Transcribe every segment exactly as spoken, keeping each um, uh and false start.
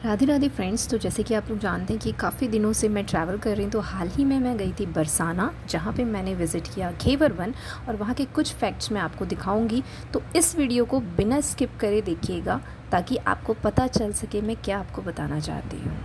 Radhe Radhe friends. तो जैसे कि आप लोग जानते हैं कि काफ़ी दिनों से मैं ट्रैवल कर रही हूँ, तो हाल ही में मैं गई थी बरसाना, जहाँ पे मैंने विज़िट किया घेवर वन, और वहाँ के कुछ फैक्ट्स मैं आपको दिखाऊंगी। तो इस वीडियो को बिना स्किप करे देखिएगा ताकि आपको पता चल सके मैं क्या आपको बताना चाहती हूँ।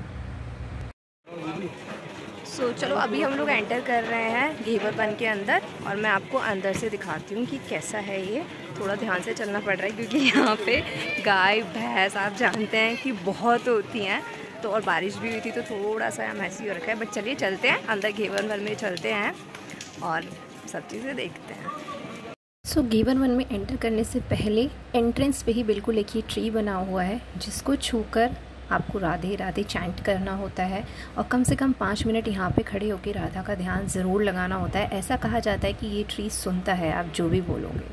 सो so, चलो अभी हम लोग एंटर कर रहे हैं घेवर वन के अंदर, और मैं आपको अंदर से दिखाती हूँ कि कैसा है ये। थोड़ा ध्यान से चलना पड़ रहा है क्योंकि यहाँ पे गाय भैंस आप जानते हैं कि बहुत होती हैं, तो और बारिश भी हुई थी तो थोड़ा सा मैसी हो रखा है। बट चलिए चलते हैं अंदर, घेवर वन में चलते हैं और सब चीज़ें देखते हैं। सो so, घेवर वन में एंटर करने से पहले एंट्रेंस पे ही बिल्कुल एक ही ट्री बना हुआ है जिसको छूकर आपको राधे राधे चैंट करना होता है, और कम से कम पाँच मिनट यहाँ पे खड़े होकर राधा का ध्यान ज़रूर लगाना होता है। ऐसा कहा जाता है कि ये ट्री सुनता है आप जो भी बोलोगे।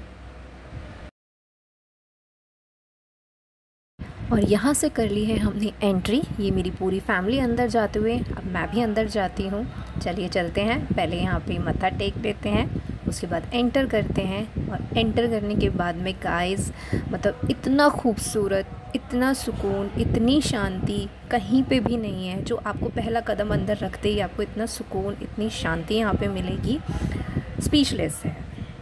और यहाँ से कर ली है हमने एंट्री, ये मेरी पूरी फैमिली अंदर जाते हुए, अब मैं भी अंदर जाती हूँ। चलिए चलते हैं। पहले यहाँ पे मत्था टेक लेते हैं, उसके बाद एंटर करते हैं, और एंटर करने के बाद में गाइस मतलब इतना खूबसूरत, इतना सुकून, इतनी शांति कहीं पे भी नहीं है। जो आपको पहला कदम अंदर रखते ही आपको इतना सुकून, इतनी शांति यहाँ पे मिलेगी, स्पीचलेस है।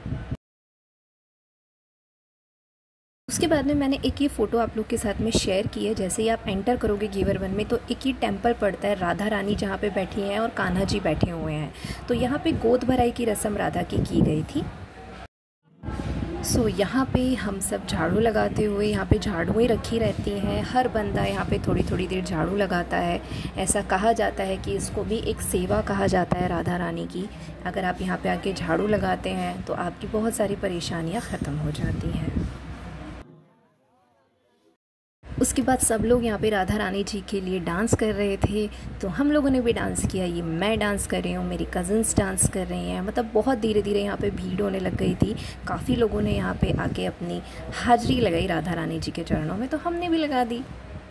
उसके बाद में मैंने एक ये फ़ोटो आप लोग के साथ में शेयर की है। जैसे ही आप एंटर करोगे घेवर वन में तो एक ही टेंपल पड़ता है, राधा रानी जहाँ पे बैठी हैं और कान्हा जी बैठे हुए हैं। तो यहाँ पे गोद भराई की रस्म राधा की की गई थी। सो so, यहाँ पे हम सब झाड़ू लगाते हुए, यहाँ पे झाड़ुएँ रखी रहती हैं, हर बंदा यहाँ पे थोड़ी थोड़ी देर झाड़ू लगाता है। ऐसा कहा जाता है कि इसको भी एक सेवा कहा जाता है राधा रानी की। अगर आप यहाँ पे आके झाड़ू लगाते हैं तो आपकी बहुत सारी परेशानियाँ ख़त्म हो जाती हैं। उसके बाद सब लोग यहाँ पे राधा रानी जी के लिए डांस कर रहे थे, तो हम लोगों ने भी डांस किया। ये मैं डांस कर रही हूँ, मेरी कज़न्स डांस कर रही हैं, मतलब बहुत धीरे धीरे यहाँ पे भीड़ होने लग गई थी। काफ़ी लोगों ने यहाँ पे आके अपनी हाजिरी लगाई राधा रानी जी के चरणों में, तो हमने भी लगा दी।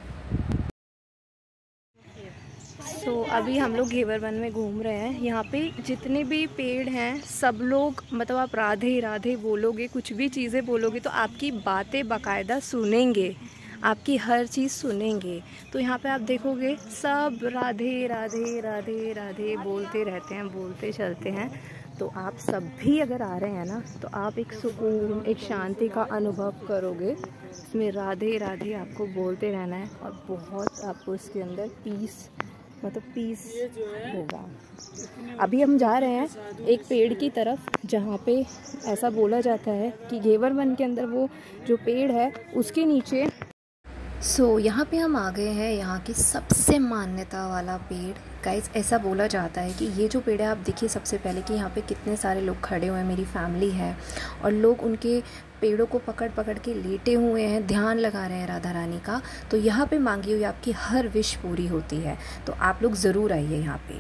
तो अभी हम लोग घेवर वन में घूम रहे हैं। यहाँ पे जितने भी पेड़ हैं सब लोग, मतलब आप राधे राधे बोलोगे, कुछ भी चीज़ें बोलोगे तो आपकी बातें बाकायदा सुनेंगे, आपकी हर चीज़ सुनेंगे। तो यहाँ पे आप देखोगे सब राधे राधे राधे राधे बोलते रहते हैं, बोलते चलते हैं। तो आप सब भी अगर आ रहे हैं ना तो आप एक सुकून, एक शांति का अनुभव करोगे। इसमें राधे राधे आपको बोलते रहना है, और बहुत आपको इसके अंदर पीस, मतलब पीस होगा। अभी हम जा रहे हैं एक पेड़ की तरफ जहाँ पे ऐसा बोला जाता है कि घेवर वन के अंदर वो जो पेड़ है उसके नीचे। सो so, यहाँ पे हम आ गए हैं यहाँ की सबसे मान्यता वाला पेड़। गाइस ऐसा बोला जाता है कि ये जो पेड़ है, आप देखिए सबसे पहले कि यहाँ पे कितने सारे लोग खड़े हुए हैं, मेरी फैमिली है, और लोग उनके पेड़ों को पकड़ पकड़ के लेटे हुए हैं, ध्यान लगा रहे हैं राधा रानी का। तो यहाँ पे मांगी हुई आपकी हर विश पूरी होती है, तो आप लोग ज़रूर आइए यहाँ पे।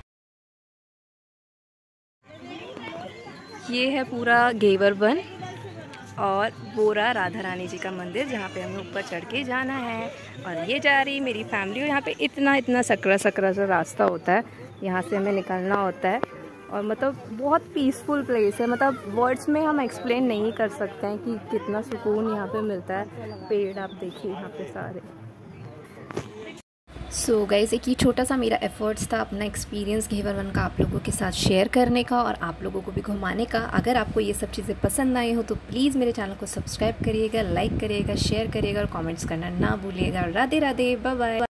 ये है पूरा घेवर वन और बोरा राधा रानी जी का मंदिर, जहाँ पे हमें ऊपर चढ़ के जाना है। और ये जा रही मेरी फैमिली, और यहाँ पे इतना इतना सकरा सकरा सा रास्ता होता है, यहाँ से हमें निकलना होता है। और मतलब बहुत पीसफुल प्लेस है, मतलब वर्ड्स में हम एक्सप्लेन नहीं कर सकते हैं कि कितना सुकून यहाँ पे मिलता है। पेड़ आप देखिए यहाँ पे सारे। सो so गाइस, एक ही छोटा सा मेरा एफर्ट्स था अपना एक्सपीरियंस घेवर वन का आप लोगों के साथ शेयर करने का, और आप लोगों को भी घुमाने का। अगर आपको ये सब चीज़ें पसंद आई हो तो प्लीज़ मेरे चैनल को सब्सक्राइब करिएगा, लाइक करिएगा, शेयर करिएगा, और कमेंट्स करना ना भूलिएगा। Radhe Radhe, bye bye.